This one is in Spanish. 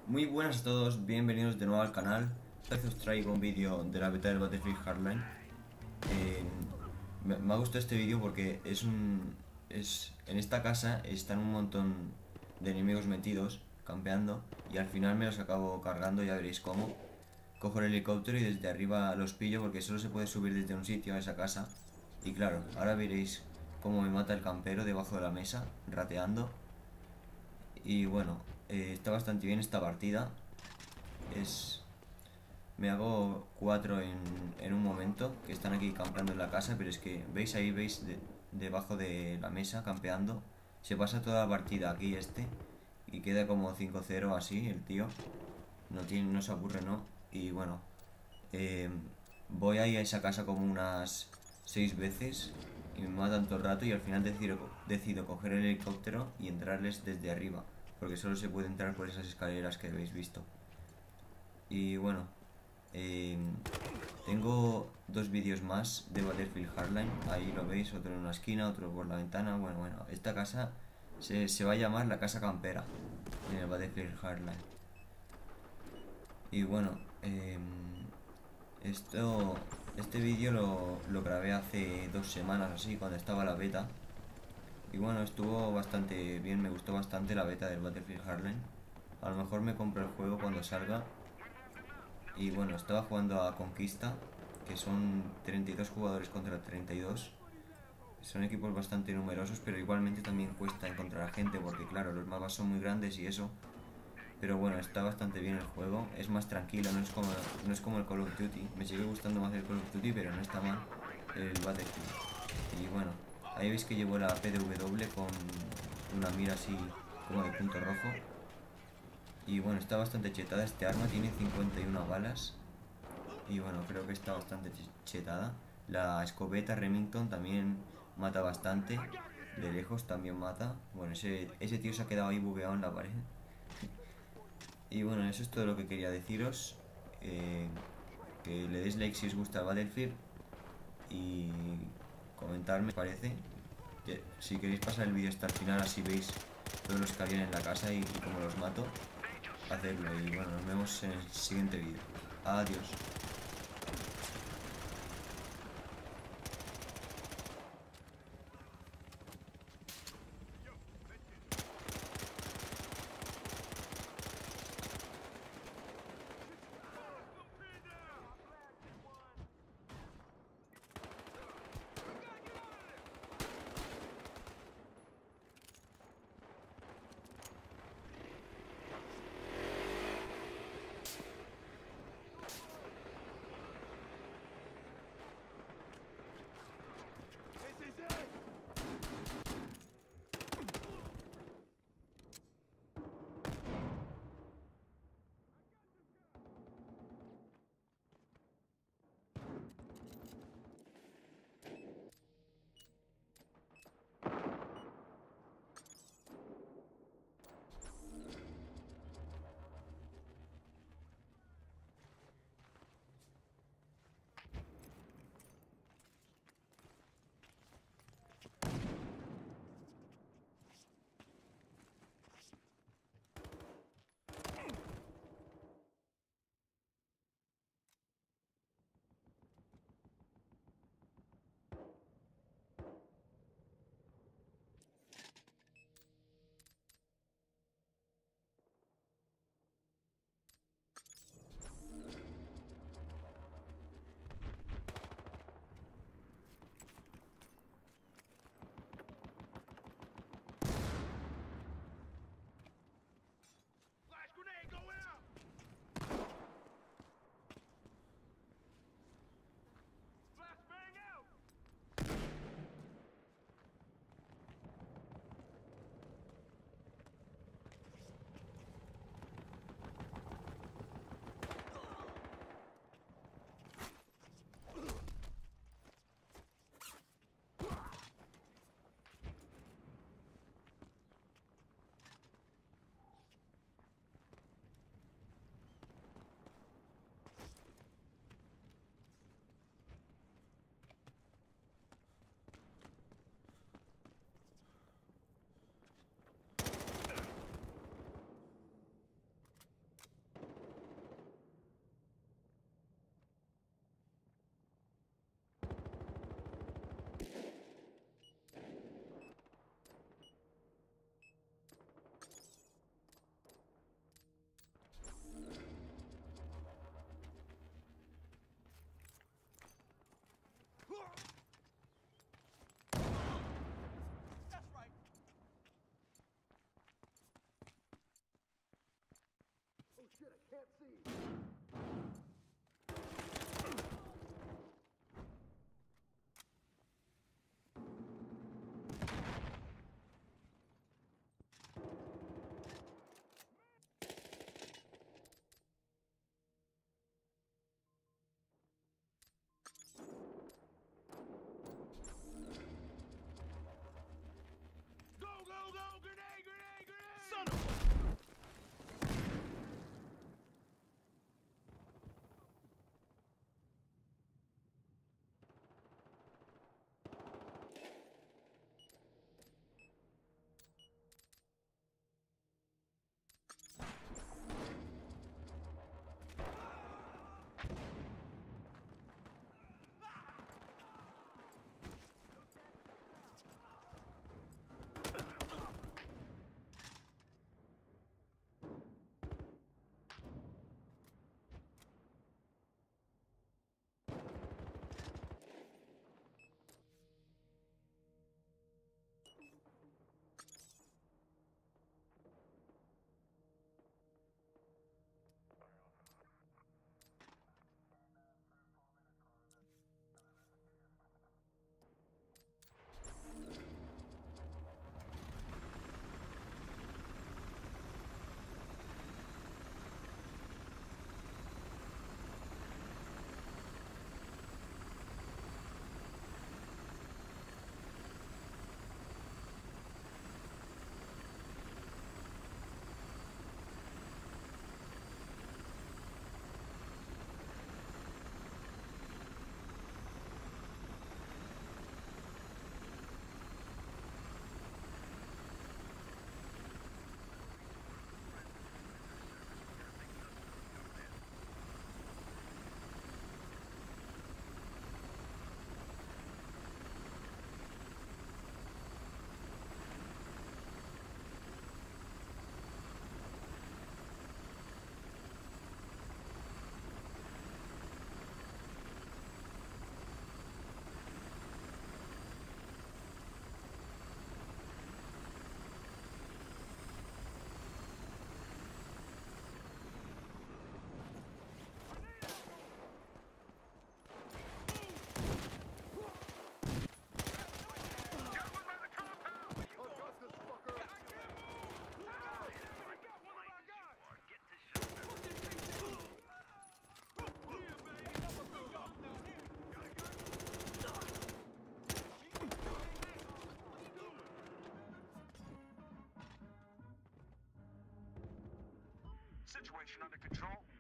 Muy buenas a todos, bienvenidos de nuevo al canal. Esta vez os traigo un vídeo de la beta del Battlefield Hardline. Eh, me ha gustado este vídeo porque en esta casa están un montón de enemigos metidos, campeando, y al final me los acabo cargando, ya veréis cómo. Cojo el helicóptero y desde arriba los pillo porque solo se puede subir desde un sitio a esa casa. Y claro, ahora veréis cómo me mata el campero debajo de la mesa, rateando. Y bueno, está bastante bien esta partida. Es Me hago cuatro en un momento, que están aquí campeando en la casa, pero es que, ¿veis ahí? ¿Veis? Debajo de la mesa, campeando. Se pasa toda la partida aquí y queda como 5-0 así, el tío. No se aburre, ¿no? Y bueno, eh, voy ahí a esa casa como unas 6 veces y me matan todo el rato y al final decido coger el helicóptero y entrarles desde arriba, porque solo se puede entrar por esas escaleras que habéis visto. Y bueno, eh, tengo dos vídeos más de Battlefield Hardline. Ahí lo veis, otro en una esquina, otro por la ventana. Bueno, esta casa se va a llamar la casa campera en el Battlefield Hardline. Y bueno, esto, este vídeo lo grabé hace 2 semanas así, cuando estaba la beta. Y bueno, estuvo bastante bien, me gustó bastante la beta del Battlefield Hardline. A lo mejor me compro el juego cuando salga. Y bueno, estaba jugando a Conquista, que son 32 jugadores contra 32. Son equipos bastante numerosos, pero igualmente también cuesta encontrar a gente, porque claro, los mapas son muy grandes y eso. Pero bueno, está bastante bien el juego, es más tranquilo, no es como el Call of Duty. Me sigue gustando más el Call of Duty, pero no está mal el Battlefield. Y bueno, ahí veis que llevo la PDW con una mira así como de punto rojo. Y bueno, está bastante chetada este arma, tiene 51 balas. Y bueno, creo que está bastante chetada. La escopeta Remington también mata bastante. De lejos también mata. Bueno, ese tío se ha quedado ahí bugueado en la pared. Y bueno, eso es todo lo que quería deciros. Eh, que le deis like si os gusta Battlefield. Y comentarme, os parece. Que si queréis pasar el vídeo hasta el final, así veis todos los que habían en la casa y cómo los mato. Hacedlo. Y bueno, nos vemos en el siguiente vídeo. Adiós. shit, I can't see. Go, go, go! Grenade, grenade, grenade! Son of Augustus, fucker! I can't move! Ah! I got one of our guys! Get to shelter! Here, baby! We got down here! Situation under control.